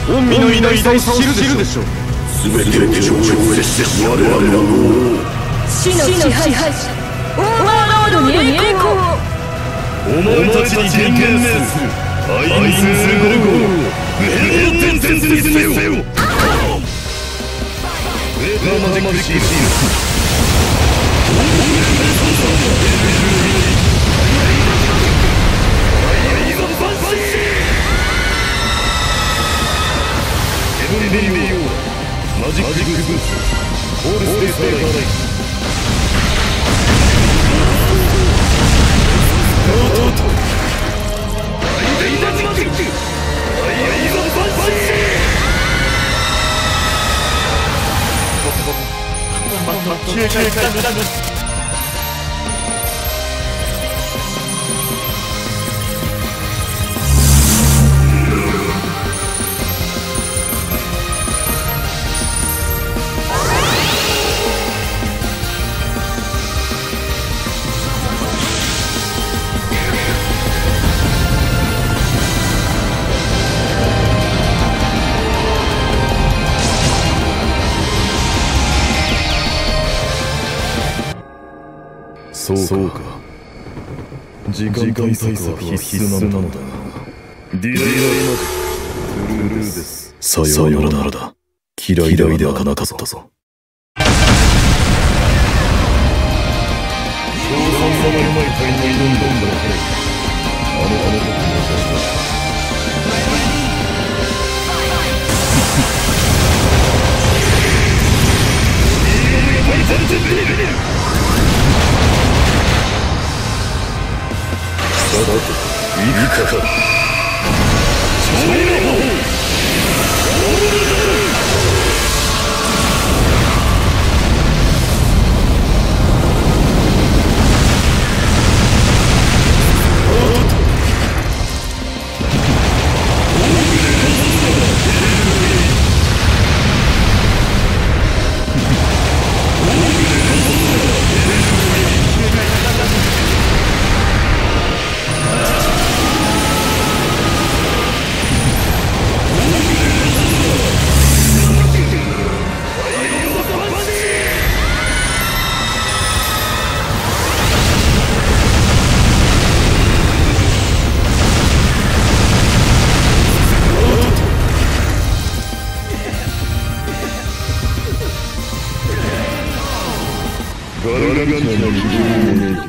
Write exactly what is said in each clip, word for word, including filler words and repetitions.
御身の偉大さを知るでしょう。 全てを超越して我らの死の支配者オーバーロードに栄光を。 お前たちに厳命するアインズゴーゴーメロテンテンテンせよ。ウェーターマジックシールヘブンリーオーラマジックブーストオールステーターラインノートートアイデイダズマジックアイアイザパンチ消えちゃいかんだ。 そうか。時間対策は必須なのだ。ディレイラーマジックトゥルーです。さようならだ。嫌いではなかったぞ。賞賛されまい隊に挑んだんだ。あのあの僕の私はさて、行くか。超魔法ガラガラガンの非常に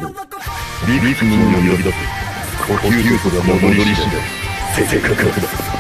リリフの呼び出す呼吸素が戻り次第正確だ。